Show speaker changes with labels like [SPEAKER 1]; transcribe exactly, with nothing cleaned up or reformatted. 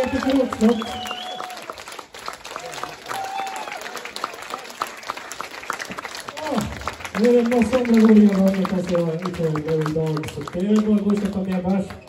[SPEAKER 1] jag tycker också. Ja, nu är det en massa andra roliga band jag kan säga ikväll och idag. Så det är bara att gå och köpa mer bärs.